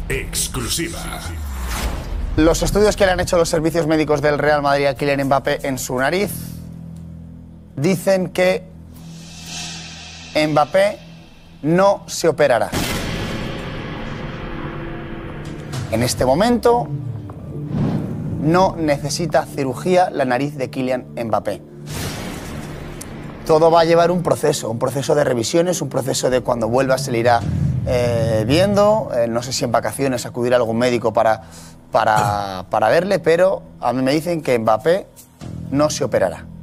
Exclusiva. Los estudios que le han hecho los servicios médicos del Real Madrid a Kylian Mbappé en su nariz dicen que Mbappé no se operará. En este momento no necesita cirugía la nariz de Kylian Mbappé. Todo va a llevar un proceso de revisiones, un proceso de cuando vuelva se le irá viendo, no sé si en vacaciones acudir a algún médico para verle, pero a mí me dicen que Mbappé no se operará.